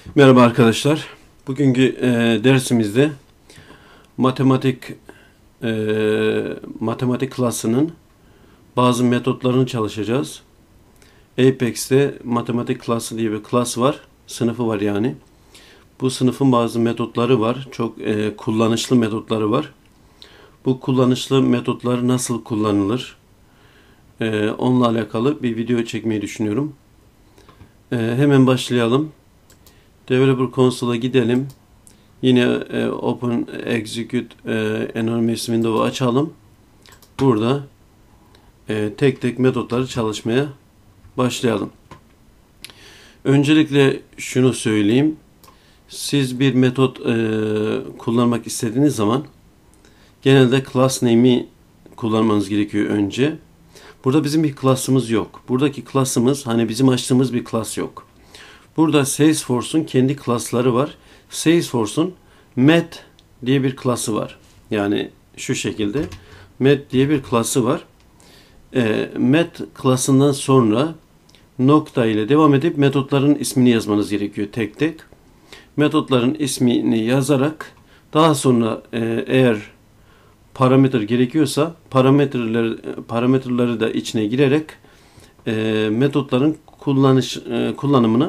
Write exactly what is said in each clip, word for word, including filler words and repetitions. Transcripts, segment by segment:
Merhaba arkadaşlar. Bugünkü e, dersimizde matematik e, matematik klasının bazı metotlarını çalışacağız. Apex'te matematik klası diye bir klas var. Sınıfı var yani. Bu sınıfın bazı metotları var. Çok e, kullanışlı metotları var. Bu kullanışlı metotlar nasıl kullanılır? E, onunla alakalı bir video çekmeyi düşünüyorum. E, hemen başlayalım. Developer Console'a gidelim. Yine e, Open Execute e, Enormous Window'u açalım. Burada e, tek tek metotları çalışmaya başlayalım. Öncelikle şunu söyleyeyim. Siz bir metot e, kullanmak istediğiniz zaman genelde class name'i kullanmanız gerekiyor önce. Burada bizim bir class'ımız yok. Buradaki class'ımız hani bizim açtığımız bir class yok. Burada Salesforce'un kendi klasları var. Salesforce'un Met diye bir klası var. Yani şu şekilde Met diye bir klası var. E, Met klasından sonra nokta ile devam edip metotların ismini yazmanız gerekiyor tek tek. Metotların ismini yazarak daha sonra e, eğer parametre gerekiyorsa parametreleri, parametreleri de içine girerek e, metotların kullanış e, kullanımını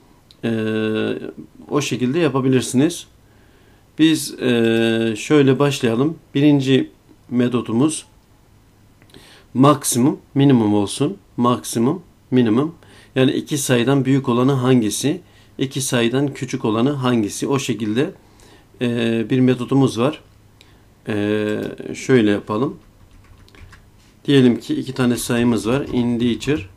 Ee, o şekilde yapabilirsiniz. Biz e, şöyle başlayalım. Birinci metodumuz maksimum minimum olsun. Maksimum minimum. Yani iki sayıdan büyük olanı hangisi? İki sayıdan küçük olanı hangisi? O şekilde e, bir metodumuz var. E, şöyle yapalım. Diyelim ki iki tane sayımız var. Integer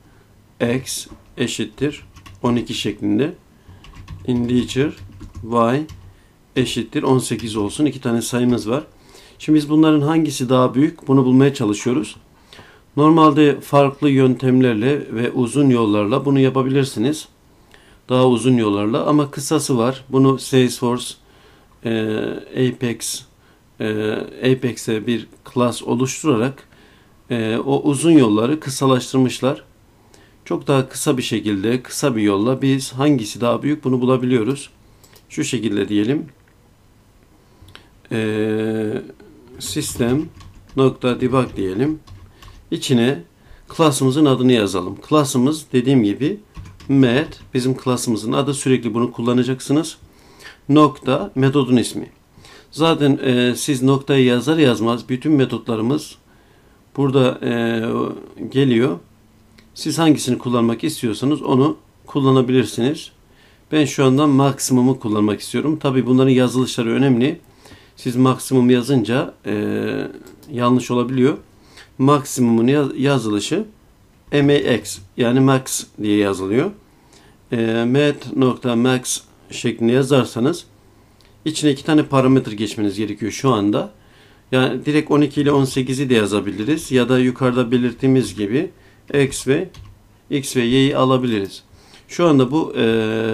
x eşittir on iki şeklinde. Integer y eşittir on sekiz olsun. İki tane sayımız var. Şimdi biz bunların hangisi daha büyük? Bunu bulmaya çalışıyoruz. Normalde farklı yöntemlerle ve uzun yollarla bunu yapabilirsiniz. Daha uzun yollarla ama kısası var. Bunu Salesforce e, Apex e, Apex'e bir class oluşturarak e, o uzun yolları kısalaştırmışlar. Çok daha kısa bir şekilde, kısa bir yolla biz hangisi daha büyük bunu bulabiliyoruz. Şu şekilde diyelim. Ee, System nokta debug diyelim. İçine class'ımızın adını yazalım. Class'ımız dediğim gibi met. Bizim class'ımızın adı, sürekli bunu kullanacaksınız. Nokta metodun ismi. Zaten e, siz noktayı yazar yazmaz bütün metotlarımız burada e, geliyor. Siz hangisini kullanmak istiyorsanız onu kullanabilirsiniz. Ben şu anda maksimumu kullanmak istiyorum. Tabii bunların yazılışları önemli. Siz maksimum yazınca e, yanlış olabiliyor. Maksimumun yaz, yazılışı max yani max diye yazılıyor. E, met.max şeklinde yazarsanız içine iki tane parametre geçmeniz gerekiyor şu anda. Yani direkt on iki ile on sekizi de yazabiliriz. Ya da yukarıda belirttiğimiz gibi x ve x ve y'yi alabiliriz. Şu anda bu e,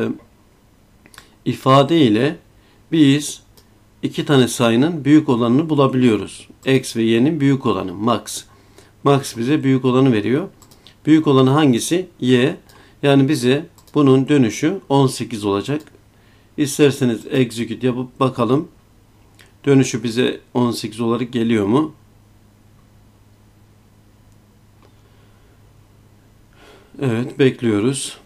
ifade ile biz iki tane sayının büyük olanını bulabiliyoruz. X ve y'nin büyük olanı max. Max bize büyük olanı veriyor. Büyük olanı hangisi? Y. Yani bize bunun dönüşü on sekiz olacak. İsterseniz execute yapıp bakalım. Dönüşü bize on sekiz olarak geliyor mu? Evet, bekliyoruz.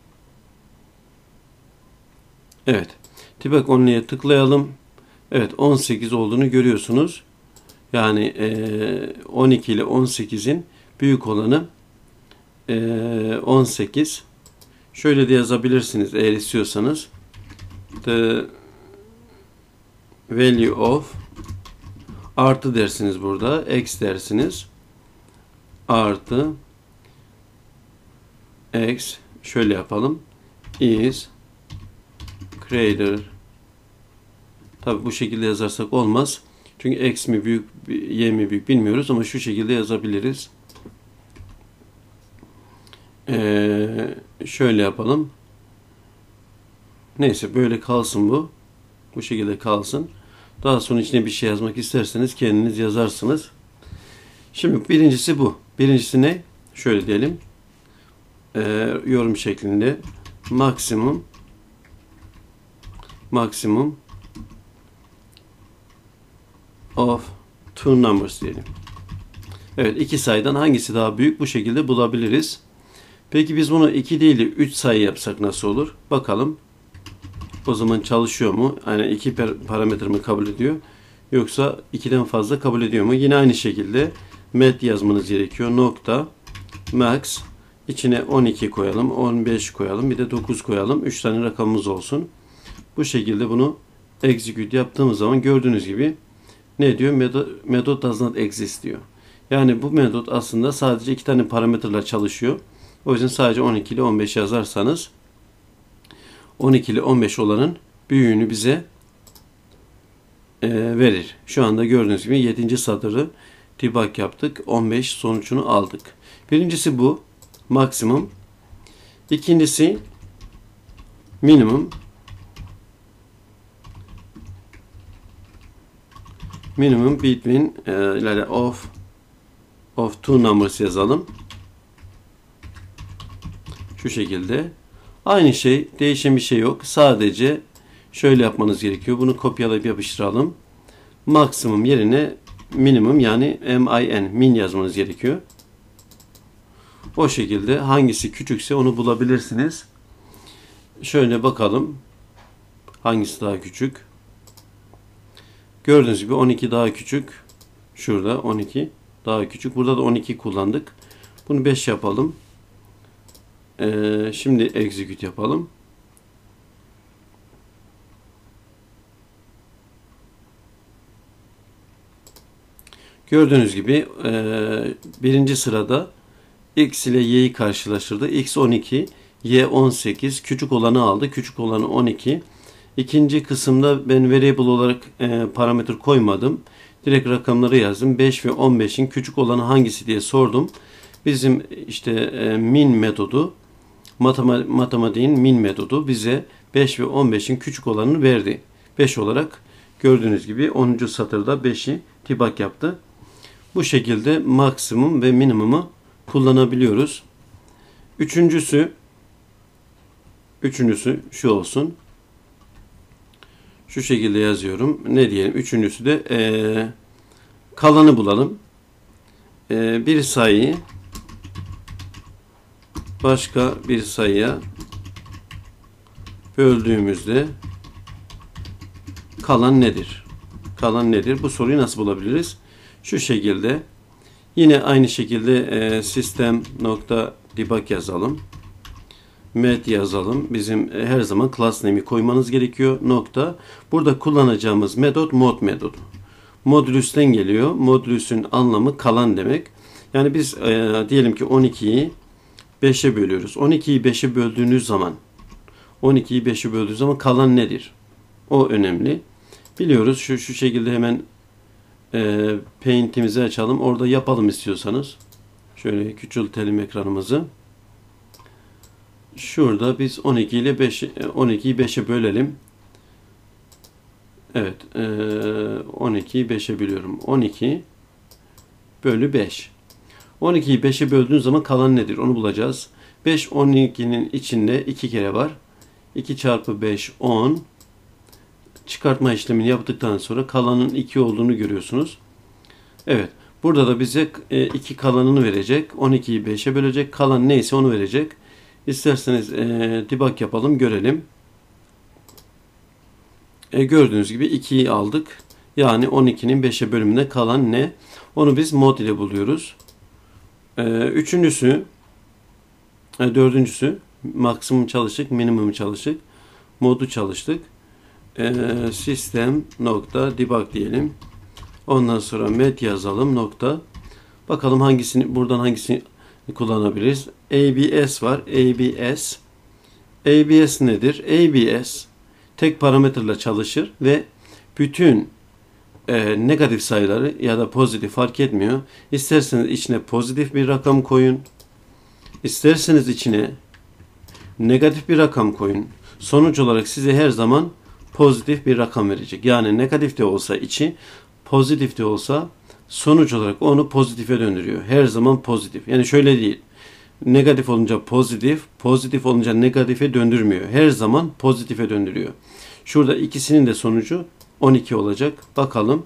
Evet. Debug only'ye tıklayalım. Evet, on sekiz olduğunu görüyorsunuz. Yani e, on iki ile on sekizin büyük olanı e, on sekiz. Şöyle de yazabilirsiniz eğer istiyorsanız. The value of artı dersiniz burada. X dersiniz. Artı x şöyle yapalım. Is greater. Tabi bu şekilde yazarsak olmaz. Çünkü x mi büyük, y mi büyük bilmiyoruz ama şu şekilde yazabiliriz. Ee, şöyle yapalım. Neyse böyle kalsın bu. Bu şekilde kalsın. Daha sonra içine bir şey yazmak isterseniz kendiniz yazarsınız. Şimdi birincisi bu. Birincisi ne? Şöyle diyelim. Ee, yorum şeklinde maksimum Maximum of two numbers diyelim. Evet, iki sayıdan hangisi daha büyük, bu şekilde bulabiliriz. Peki biz bunu iki değil de üç sayı yapsak nasıl olur? Bakalım. O zaman çalışıyor mu? Yani iki parametre mi kabul ediyor? Yoksa ikiden fazla kabul ediyor mu? Yine aynı şekilde met yazmanız gerekiyor. Nokta max, içine on iki koyalım, on beş koyalım, bir de dokuz koyalım. üç tane rakamımız olsun. Bu şekilde bunu execute yaptığımız zaman gördüğünüz gibi ne diyor? Method does not exist diyor. Yani bu metot aslında sadece iki tane parametreyle çalışıyor. O yüzden sadece on iki ile on beş yazarsanız on iki ile on beş olanın büyüğünü bize e, verir. Şu anda gördüğünüz gibi yedinci satırı debug yaptık. on beş sonucunu aldık. Birincisi bu. Maksimum. İkincisi minimum. Minimum between e, of of two numbers yazalım. Şu şekilde. Aynı şey, değişen bir şey yok. Sadece şöyle yapmanız gerekiyor. Bunu kopyalayıp yapıştıralım. Maksimum yerine minimum, yani min, min yazmanız gerekiyor. O şekilde hangisi küçükse onu bulabilirsiniz. Şöyle bakalım. Hangisi daha küçük? Gördüğünüz gibi on iki daha küçük. Şurada on iki daha küçük. Burada da on iki kullandık. Bunu beş yapalım. Ee, şimdi execute yapalım. Gördüğünüz gibi e, birinci sırada x ile y'yi karşılaştırdı. X on iki, y on sekiz. Küçük olanı aldı. Küçük olanı on iki. İkinci kısımda ben variable olarak e, parametre koymadım. Direkt rakamları yazdım. beş ve on beşin küçük olanı hangisi diye sordum. Bizim işte e, min metodu, matematiğin min metodu bize beş ve on beşin küçük olanını verdi. beş olarak gördüğünüz gibi onuncu satırda beşi debug yaptı. Bu şekilde maksimum ve minimumu kullanabiliyoruz. Üçüncüsü Üçüncüsü şu olsun. Şu şekilde yazıyorum. Ne diyelim? Üçüncüsü de ee, kalanı bulalım. E, bir sayıyı başka bir sayıya böldüğümüzde kalan nedir? Kalan nedir? Bu soruyu nasıl bulabiliriz? Şu şekilde. Yine aynı şekilde e, system nokta debug yazalım. Met yazalım. Bizim e, her zaman class name'i koymanız gerekiyor. Nokta. Burada kullanacağımız metot mod metodu. Modülüsten geliyor. Modülüsün anlamı kalan demek. Yani biz e, diyelim ki on ikiyi beşe bölüyoruz. on ikiyi beşe böldüğünüz zaman on ikiyi beşe böldüğünüz zaman kalan nedir? O önemli. Biliyoruz. Şu şu şekilde hemen e, Paint'imizi açalım. Orada yapalım istiyorsanız. Şöyle küçültelim ekranımızı. Şurada biz on iki ile beş, on ikiyi beşe bölelim. Evet. E, on ikiyi beşe bölüyorum. on iki bölü beş. on ikiyi beşe böldüğün zaman kalan nedir? Onu bulacağız. beş on ikinin içinde iki kere var. iki çarpı beş on. Çıkartma işlemini yaptıktan sonra kalanın iki olduğunu görüyorsunuz. Evet. Burada da bize iki kalanını verecek. on ikiyi beşe bölecek. Kalan neyse onu verecek. İsterseniz e, debug yapalım, görelim. E, gördüğünüz gibi ikiyi aldık. Yani on ikinin beşe bölümünde kalan ne? Onu biz mod ile buluyoruz. E, üçüncüsü, e, dördüncüsü maksimum çalıştık, minimum çalıştık. Modu çalıştık. E, system nokta debug diyelim. Ondan sonra met yazalım nokta. Bakalım hangisini, buradan hangisini kullanabiliriz. A B S var. A B S. A B S nedir? A B S tek parametreyle çalışır ve bütün e, negatif sayıları ya da pozitif fark etmiyor. İsterseniz içine pozitif bir rakam koyun. İsterseniz içine negatif bir rakam koyun. Sonuç olarak size her zaman pozitif bir rakam verecek. Yani negatif de olsa içi, pozitif de olsa sonuç olarak onu pozitife döndürüyor. Her zaman pozitif. Yani şöyle değil. Negatif olunca pozitif, pozitif olunca negatife döndürmüyor. Her zaman pozitife döndürüyor. Şurada ikisinin de sonucu on iki olacak. Bakalım.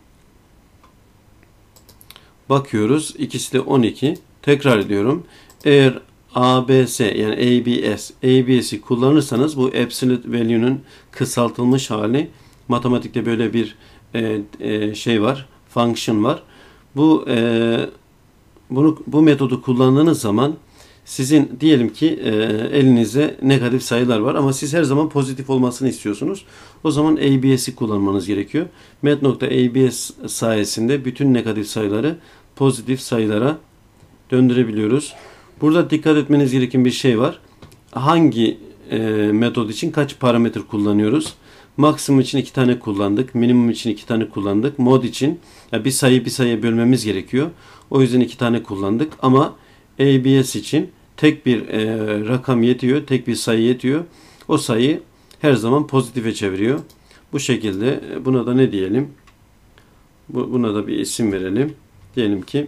Bakıyoruz. İkisi de on iki. Tekrar ediyorum. Eğer A B S yani A B S, A B S'i kullanırsanız bu absolute value'nun kısaltılmış hali. Matematikte böyle bir e, e, şey var. Function var. Bu e, bunu bu metodu kullandığınız zaman sizin diyelim ki e, elinizde negatif sayılar var ama siz her zaman pozitif olmasını istiyorsunuz. O zaman A B S'i kullanmanız gerekiyor. Met.abs sayesinde bütün negatif sayıları pozitif sayılara döndürebiliyoruz. Burada dikkat etmeniz gereken bir şey var. Hangi e, metod için kaç parametre kullanıyoruz? Maksimum için iki tane kullandık. Minimum için iki tane kullandık. Mod için yani bir sayı bir sayıya bölmemiz gerekiyor. O yüzden iki tane kullandık. Ama A B S için tek bir e, rakam yetiyor. Tek bir sayı yetiyor. O sayı her zaman pozitife çeviriyor. Bu şekilde buna da ne diyelim? Buna da bir isim verelim. Diyelim ki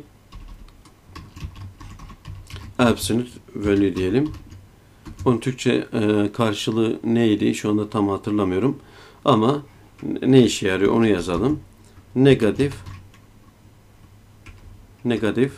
absolute value diyelim. Onun Türkçe e, karşılığı neydi? Şu anda tam hatırlamıyorum. Ama ne işe yarıyor onu yazalım. Negatif negatif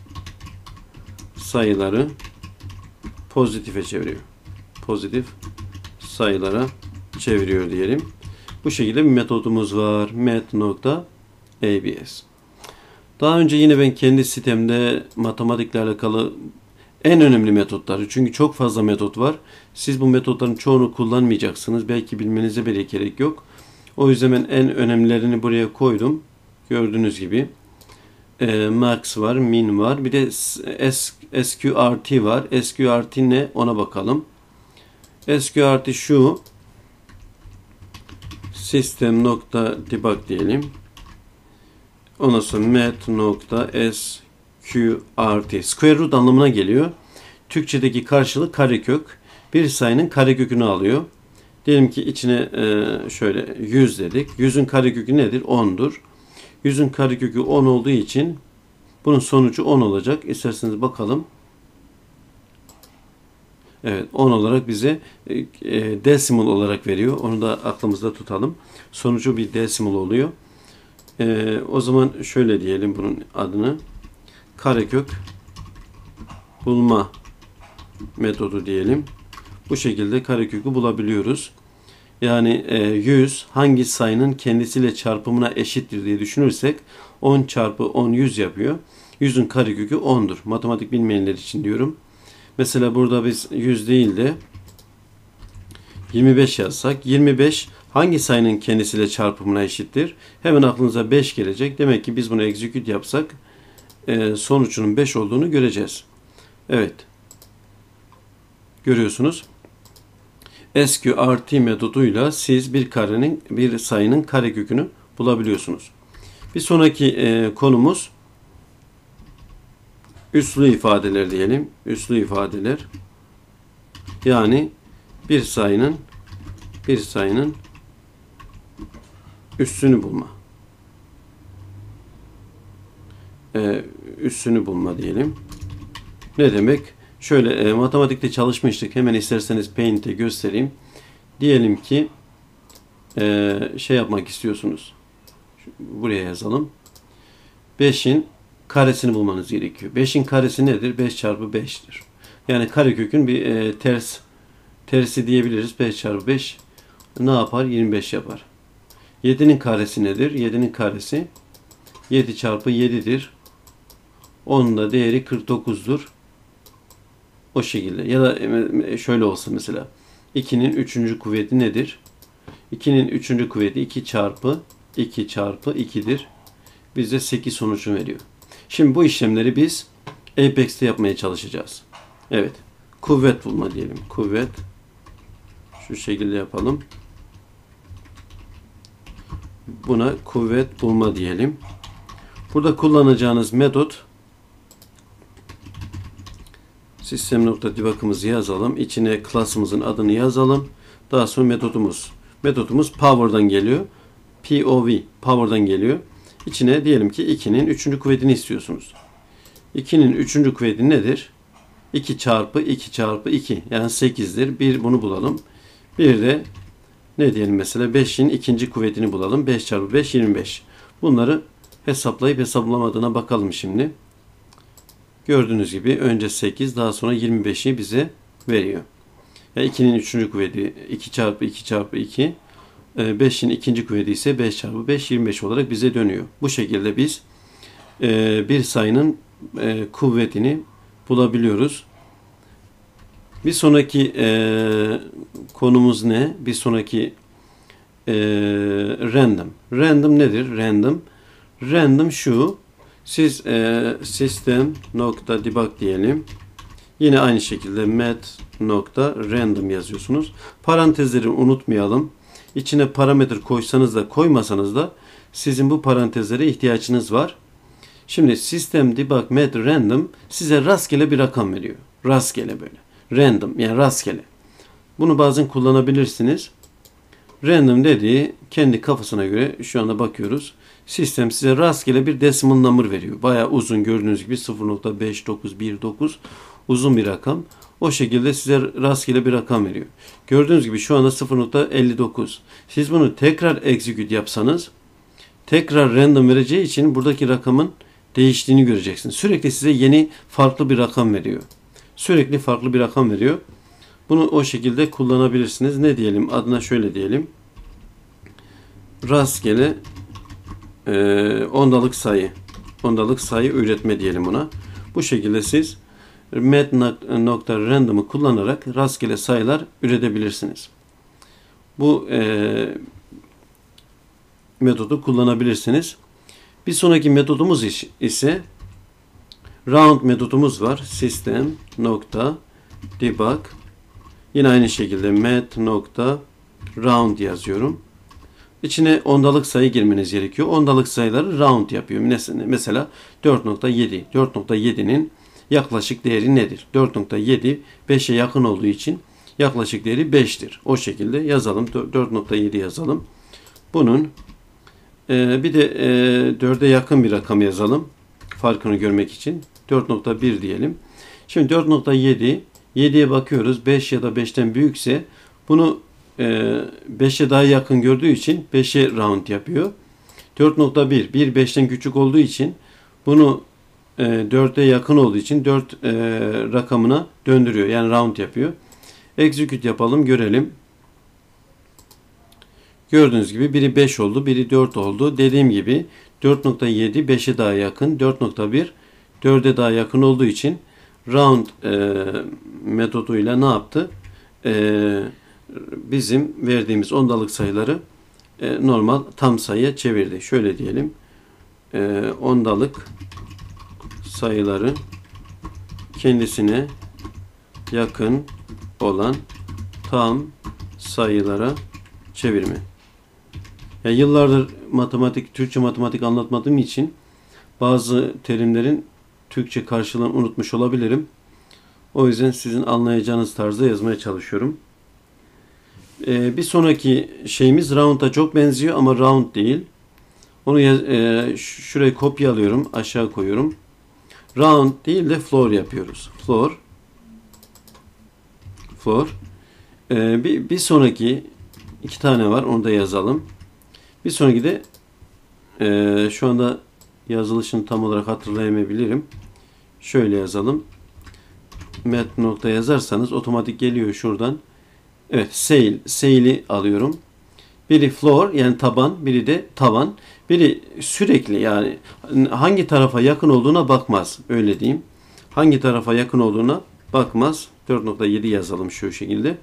sayıları pozitife çeviriyor. Pozitif sayılara çeviriyor diyelim. Bu şekilde bir metodumuz var. Met.abs. Daha önce yine ben kendi sitemde matematikle alakalı en önemli metotları, çünkü çok fazla metot var. Siz bu metotların çoğunu kullanmayacaksınız. Belki bilmenize bile gerek yok. O yüzden ben en önemlilerini buraya koydum. Gördüğünüz gibi. E, max var, min var. Bir de S Q R T var. S Q R T ne? Ona bakalım. S Q R T şu. System.debug diyelim. Ondan sonra met.sqrt. Square root anlamına geliyor. Türkçedeki karşılığı karekök. Bir sayının karekökünü alıyor. Diyelim ki içine şöyle yüz dedik. yüzün karekökü nedir? on'dur. yüzün karekökü on olduğu için bunun sonucu on olacak. İsterseniz bakalım. Evet, on olarak bize decimal olarak veriyor. Onu da aklımızda tutalım. Sonucu bir decimal oluyor. Ee, o zaman şöyle diyelim bunun adını. Karekök bulma metodu diyelim. Bu şekilde karekökü bulabiliyoruz. Yani e, yüz hangi sayının kendisiyle çarpımına eşittir diye düşünürsek on çarpı on yüz yapıyor. yüzün karekökü on'dur. Matematik bilmeyenler için diyorum. Mesela burada biz yüz değil de yirmi beş yazsak, yirmi beş hangi sayının kendisiyle çarpımına eşittir? Hemen aklınıza beş gelecek. Demek ki biz bunu execute yapsak e, sonucunun beş olduğunu göreceğiz. Evet. Görüyorsunuz. S Q R T metoduyla siz bir karenin, bir sayının karekökünü bulabiliyorsunuz. Bir sonraki e, konumuz üslü ifadeler diyelim. Üslü ifadeler. Yani bir sayının bir sayının üssünü bulma. Ee, üssünü bulma diyelim. Ne demek? Şöyle e, matematikte çalışmıştık. Hemen isterseniz Paint'te göstereyim. Diyelim ki e, şey yapmak istiyorsunuz. Buraya yazalım. beşin karesini bulmanız gerekiyor. beşin karesi nedir? beş çarpı beş'tir. Yani karekökün bir e, ters tersi diyebiliriz. beş çarpı beş ne yapar? yirmi beş yapar. yedi'nin karesi nedir? yedi'nin karesi yedi çarpı yedi'dir. Onun da değeri kırk dokuz'dur. O şekilde. Ya da şöyle olsa mesela iki'nin üçüncü kuvveti nedir? iki'nin üçüncü kuvveti iki çarpı iki çarpı iki'dir. Bize sekiz sonucunu veriyor. Şimdi bu işlemleri biz Apex'te yapmaya çalışacağız. Evet. Kuvvet bulma diyelim. Kuvvet. Şu şekilde yapalım. Buna kuvvet bulma diyelim. Burada kullanacağınız metot System.debug'ımızı yazalım. İçine class'ımızın adını yazalım. Daha sonra metodumuz. Metodumuz power'dan geliyor. P O V. Power'dan geliyor. İçine diyelim ki iki'nin üçüncü kuvvetini istiyorsunuz. iki'nin üçüncü kuvveti nedir? iki çarpı iki çarpı iki. Yani sekiz'dir. bir bunu bulalım. Bir de Ne diyelim mesela beşin ikinci kuvvetini bulalım. beş çarpı beş yirmi beş. Bunları hesaplayıp hesaplamadığına bakalım şimdi. Gördüğünüz gibi önce sekiz daha sonra yirmi beşi bize veriyor. Yani ikinin üçüncü kuvveti iki çarpı iki çarpı iki. beşin ikinci kuvveti ise beş çarpı beş yirmi beş olarak bize dönüyor. Bu şekilde biz bir sayının kuvvetini bulabiliyoruz. Bir sonraki konumuz ne? Bir sonraki random. Random nedir? Random. Random şu. Siz system nokta debug diyelim. Yine aynı şekilde math nokta random yazıyorsunuz. Parantezleri unutmayalım. İçine parametre koysanız da koymasanız da sizin bu parantezlere ihtiyacınız var. Şimdi system debug math random size rastgele bir rakam veriyor. Rastgele böyle. Random yani rastgele. Bunu bazen kullanabilirsiniz. Random dediği kendi kafasına göre şu anda bakıyoruz. Sistem size rastgele bir decimal number veriyor. Bayağı uzun gördüğünüz gibi sıfır nokta beş dokuz bir dokuz uzun bir rakam. O şekilde size rastgele bir rakam veriyor. Gördüğünüz gibi şu anda sıfır nokta elli dokuz. Siz bunu tekrar execute yapsanız tekrar random vereceği için buradaki rakamın değiştiğini göreceksiniz. Sürekli size yeni farklı bir rakam veriyor. Sürekli farklı bir rakam veriyor. Bunu o şekilde kullanabilirsiniz. Ne diyelim? Adına şöyle diyelim. Rastgele e, ondalık sayı. Ondalık sayı üretme diyelim buna. Bu şekilde siz math.random'ı kullanarak rastgele sayılar üretebilirsiniz. Bu e, metodu kullanabilirsiniz. Bir sonraki metodumuz ise round metodumuz var. System nokta debug. Yine aynı şekilde math.round yazıyorum. İçine ondalık sayı girmeniz gerekiyor. Ondalık sayıları round yapıyor. Mesela dört nokta yedi. dört nokta yedi'nin yaklaşık değeri nedir? dört nokta yedi beşe yakın olduğu için yaklaşık değeri beş'tir. O şekilde yazalım. dört nokta yedi yazalım. Bunun e, bir de e, dört'e yakın bir rakam yazalım. Farkını görmek için. dört nokta bir diyelim. Şimdi dört nokta yedi yedi'ye bakıyoruz. beş ya da beş'ten büyükse bunu e, beş'e daha yakın gördüğü için beş'e round yapıyor. dört nokta bir bir beş'ten küçük olduğu için bunu e, dört'e yakın olduğu için dört e, rakamına döndürüyor. Yani round yapıyor. Execute yapalım görelim. Gördüğünüz gibi biri beş oldu, biri dört oldu. Dediğim gibi dört nokta yedi beş'e daha yakın, dört nokta bir dört'e daha yakın olduğu için round e, metoduyla ne yaptı? E, bizim verdiğimiz ondalık sayıları e, normal tam sayıya çevirdi. Şöyle diyelim. E, ondalık sayıları kendisine yakın olan tam sayılara çevirme. Ya yıllardır matematik, Türkçe matematik anlatmadığım için bazı terimlerin Türkçe karşılığını unutmuş olabilirim. O yüzden sizin anlayacağınız tarzda yazmaya çalışıyorum. Ee, bir sonraki şeyimiz round'a çok benziyor ama round değil. Onu e, şuraya kopyalıyorum, aşağı koyuyorum. Round değil de floor yapıyoruz. Floor. Floor. Ee, bir, bir sonraki iki tane var, onu da yazalım. Bir sonraki de e, şu anda yazılışını tam olarak hatırlayamayabilirim. Şöyle yazalım. Math nokta yazarsanız otomatik geliyor şuradan. Evet, sail. Sail'i alıyorum. Biri floor yani taban, biri de tavan. Biri sürekli yani hangi tarafa yakın olduğuna bakmaz. Öyle diyeyim. Hangi tarafa yakın olduğuna bakmaz. dört nokta yedi yazalım şu şekilde.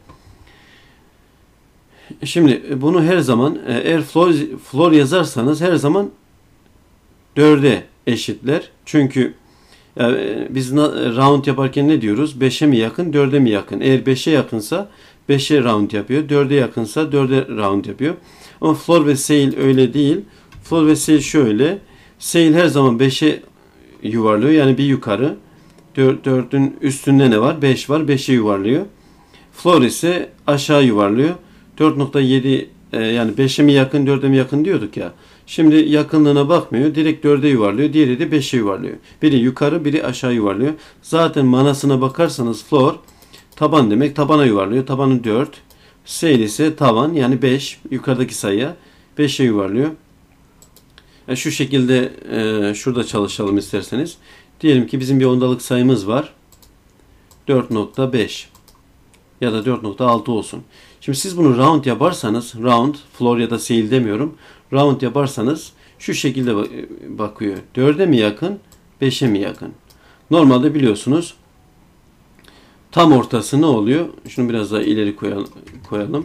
Şimdi bunu her zaman eğer floor, floor yazarsanız her zaman dört'e eşitler. Çünkü yani biz round yaparken ne diyoruz? beş'e mi yakın, dört'e mi yakın? Eğer beş'e yakınsa beş'e round yapıyor. dört'e yakınsa dört'e round yapıyor. Ama floor ve sail öyle değil. Floor ve sail şöyle. Sail her zaman beş'e yuvarlıyor. Yani bir yukarı. dört'ün üstünde ne var? beş var. beş'e yuvarlıyor. Floor ise aşağı yuvarlıyor. dört nokta yedi e, yani beş'e mi yakın, dört'e mi yakın diyorduk ya. Şimdi yakınlığına bakmıyor. Direkt dört'e yuvarlıyor. Diğeri de beş'e yuvarlıyor. Biri yukarı, biri aşağı yuvarlıyor. Zaten manasına bakarsanız floor taban demek. Tabana yuvarlıyor. Tabanı dört. Sale ise tavan, yani beş. Yukarıdaki sayıya beşe yuvarlıyor. Yani şu şekilde e, şurada çalışalım isterseniz. Diyelim ki bizim bir ondalık sayımız var. dört nokta beş ya da dört nokta altı olsun. Şimdi siz bunu round yaparsanız, round, floor ya da sale demiyorum. Round yaparsanız şu şekilde bakıyor. dörde mi yakın, beşe mi yakın? Normalde biliyorsunuz tam ortası ne oluyor? Şunu biraz daha ileri koyalım.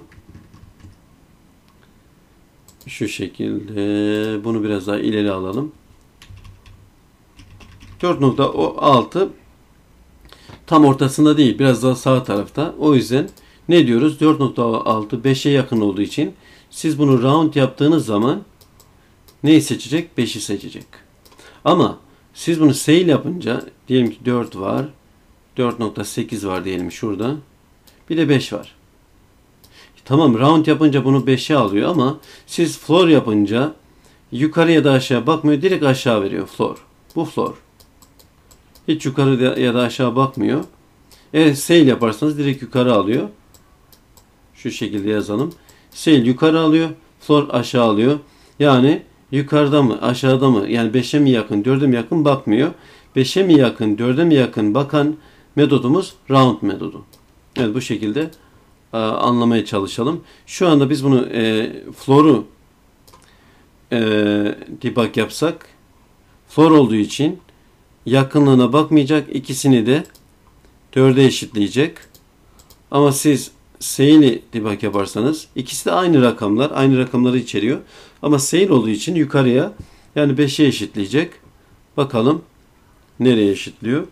Şu şekilde bunu biraz daha ileri alalım. dört nokta altı tam ortasında değil, biraz daha sağ tarafta. O yüzden ne diyoruz? dört nokta altı beşe yakın olduğu için siz bunu round yaptığınız zaman neyi seçecek? beşi seçecek. Ama siz bunu sale yapınca diyelim ki dört var. dört nokta sekiz var diyelim şurada. Bir de beş var. Tamam, round yapınca bunu beşe alıyor ama siz floor yapınca yukarı ya da aşağı bakmıyor. Direkt aşağı veriyor floor. Bu floor. Hiç yukarı ya da aşağı bakmıyor. Eğer sale yaparsanız direkt yukarı alıyor. Şu şekilde yazalım. Sale yukarı alıyor. Floor aşağı alıyor. Yani yukarıda mı aşağıda mı, yani beşe mi yakın dörde mi yakın bakmıyor. beşe mi yakın dörde mi yakın bakan metodumuz round metodu. Evet, bu şekilde e, anlamaya çalışalım. Şu anda biz bunu e, floor'u e, debug yapsak, floor olduğu için yakınlığına bakmayacak, ikisini de dörde eşitleyecek. Ama siz sale'i debug yaparsanız ikisi de aynı rakamlar, aynı rakamları içeriyor. Ama sale olduğu için yukarıya, yani beşe eşitleyecek. Bakalım nereye eşitliyor?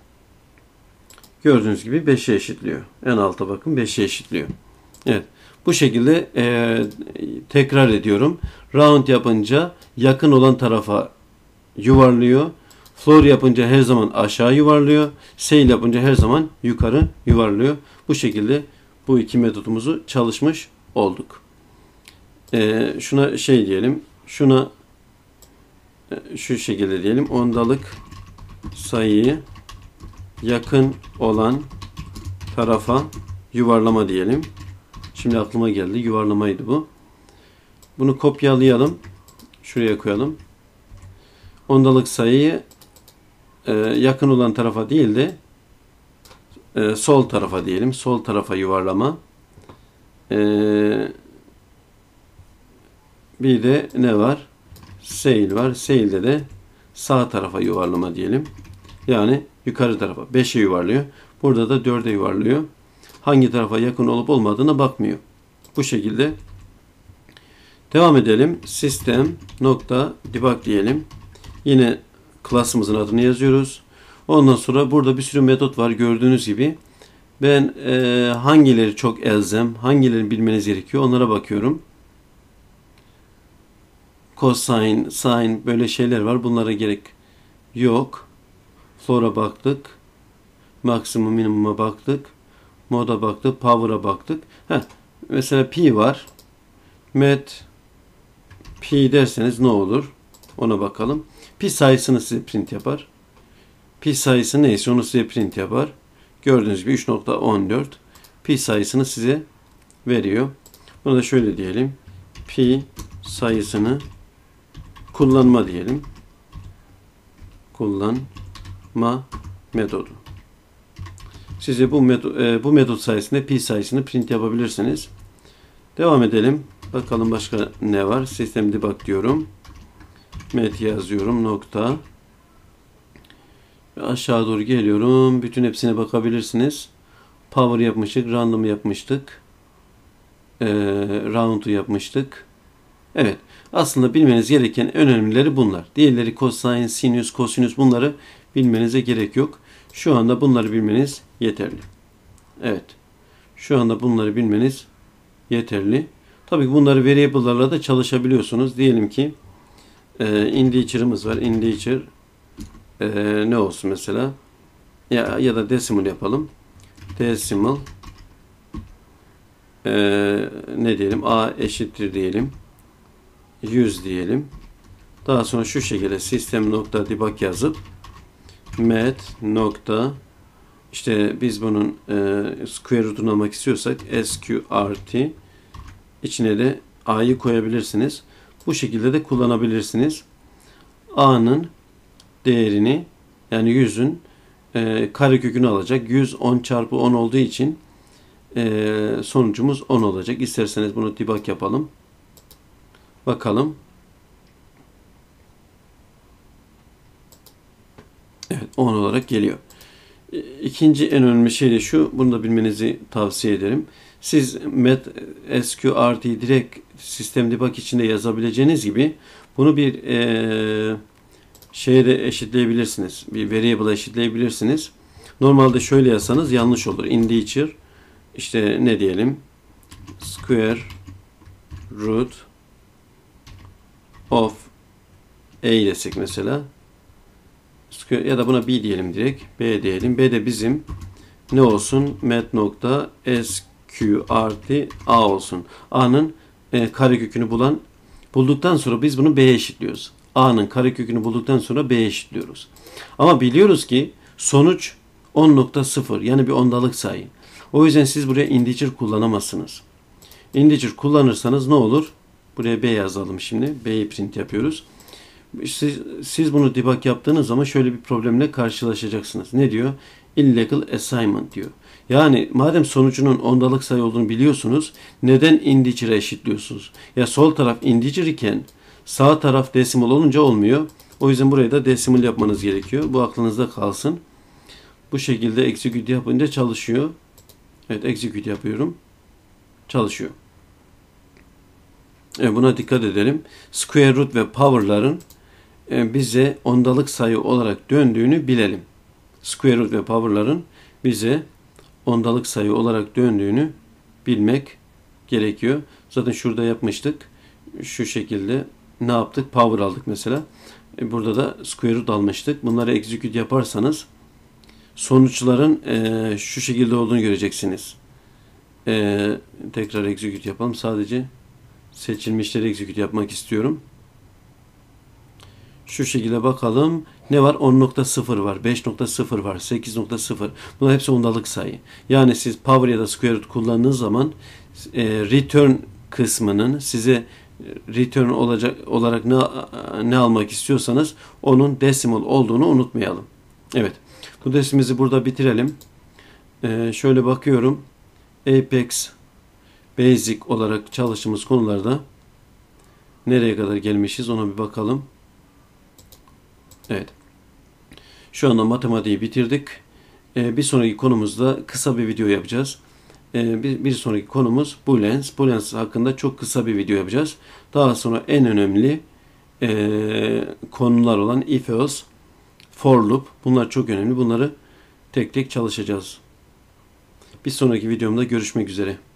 Gördüğünüz gibi beşe eşitliyor. En alta bakın, beşe eşitliyor. Evet. Bu şekilde e, tekrar ediyorum. Round yapınca yakın olan tarafa yuvarlıyor. Floor yapınca her zaman aşağı yuvarlıyor. Sale yapınca her zaman yukarı yuvarlıyor. Bu şekilde bu iki metodumuzu çalışmış olduk. Ee, şuna şey diyelim. Şuna şu şekilde diyelim. Ondalık sayıyı yakın olan tarafa yuvarlama diyelim. Şimdi aklıma geldi. Yuvarlamaydı bu. Bunu kopyalayalım. Şuraya koyalım. Ondalık sayıyı e, yakın olan tarafa değil de e, sol tarafa diyelim. Sol tarafa yuvarlama. E, bir de ne var? Sale var. Sale'de de sağ tarafa yuvarlama diyelim. Yani yukarı tarafa. beşe yuvarlıyor. Burada da dörde yuvarlıyor. Hangi tarafa yakın olup olmadığına bakmıyor. Bu şekilde devam edelim. System nokta debug diyelim. Yine class'ımızın adını yazıyoruz. Ondan sonra burada bir sürü metot var gördüğünüz gibi. Ben e, hangileri çok elzem, hangilerini bilmeniz gerekiyor onlara bakıyorum. Cosine, sine böyle şeyler var. Bunlara gerek yok. Floor'a baktık. Maksimum minimuma baktık. Moda baktık. Power'a baktık. Heh, mesela pi var. Met pi derseniz ne olur? Ona bakalım. Pi sayısını size print yapar. Pi sayısı neyse onu size print yapar. Gördüğünüz gibi üç nokta on dört pi sayısını size veriyor. Bunu da şöyle diyelim. Pi sayısını kullanma diyelim. Kullanma metodu. Size bu metot, e, bu metot sayesinde pi sayısını print yapabilirsiniz. Devam edelim. Bakalım başka ne var? System debug diyorum. Met yazıyorum. Nokta. Aşağı doğru geliyorum. Bütün hepsine bakabilirsiniz. Power yapmıştık. Random yapmıştık. Ee, round'u yapmıştık. Evet. Aslında bilmeniz gereken önemlileri bunlar. Diğerleri cosine, sinüs, kosinüs bunları bilmenize gerek yok. Şu anda bunları bilmeniz yeterli. Evet. Şu anda bunları bilmeniz yeterli. Tabii bunları variable'larla da çalışabiliyorsunuz. Diyelim ki e, integer'ımız var. Integer e, ne olsun mesela? Ya, ya da decimal yapalım. Decimal e, ne diyelim? A eşittir diyelim. yüz diyelim. Daha sonra şu şekilde system nokta debug yazıp met nokta işte biz bunun e, square root'unu almak istiyorsak sqrt içine de a'yı koyabilirsiniz. Bu şekilde de kullanabilirsiniz. A'nın değerini yani yüzün e, karekökünü alacak. yüz on çarpı on olduğu için e, sonucumuz on olacak. İsterseniz bunu debug yapalım. Bakalım. Evet, on olarak geliyor. İkinci en önemli şey de şu. Bunu da bilmenizi tavsiye ederim. Siz met sqrt'yi direkt sistem debug içinde yazabileceğiniz gibi bunu bir e, şeye de eşitleyebilirsiniz. Bir variable eşitleyebilirsiniz. Normalde şöyle yazsanız yanlış olur. Integer işte ne diyelim? Square root of a desek mesela. Ya da buna b diyelim direkt. B diyelim. B de bizim ne olsun? Met.sqrt a olsun. A'nın e, karekökünü bulan bulduktan sonra biz bunu b'ye eşitliyoruz. A'nın karekökünü bulduktan sonra b'ye eşitliyoruz. Ama biliyoruz ki sonuç on nokta sıfır yani bir ondalık sayı. O yüzden siz buraya integer kullanamazsınız. Integer kullanırsanız ne olur? Buraya b yazalım şimdi. B'yi print yapıyoruz. Siz, siz bunu debug yaptığınız zaman şöyle bir problemle karşılaşacaksınız. Ne diyor? Illegal assignment diyor. Yani madem sonucunun ondalık sayı olduğunu biliyorsunuz, neden integer'e eşitliyorsunuz? Ya sol taraf integer iken sağ taraf decimal olunca olmuyor. O yüzden buraya da decimal yapmanız gerekiyor. Bu aklınızda kalsın. Bu şekilde execute yapınca çalışıyor. Evet, execute yapıyorum. Çalışıyor. Evet, buna dikkat edelim. Square root ve power'ların bize ondalık sayı olarak döndüğünü bilelim. Square root ve power'ların bize ondalık sayı olarak döndüğünü bilmek gerekiyor. Zaten şurada yapmıştık. Şu şekilde ne yaptık? Power aldık mesela. Burada da square root almıştık. Bunları execute yaparsanız sonuçların e, şu şekilde olduğunu göreceksiniz. E, tekrar execute yapalım. Sadece seçilmişleri execute yapmak istiyorum. Şu şekilde bakalım. Ne var? on nokta sıfır var. beş nokta sıfır var. sekiz nokta sıfır. Bunlar hepsi ondalık sayı. Yani siz power ya da square root kullandığınız zaman e, return kısmının size return olacak olarak ne ne almak istiyorsanız onun decimal olduğunu unutmayalım. Evet. Bu dersimizi burada bitirelim. E, şöyle bakıyorum. Apex Basic olarak çalıştığımız konularda nereye kadar gelmişiz ona bir bakalım. Evet. Şu anda matematiği bitirdik. Ee, bir sonraki konumuzda kısa bir video yapacağız. Ee, bir, bir sonraki konumuz Booleans. Booleans hakkında çok kısa bir video yapacağız. Daha sonra en önemli e, konular olan if else, for loop. Bunlar çok önemli. Bunları tek tek çalışacağız. Bir sonraki videomda görüşmek üzere.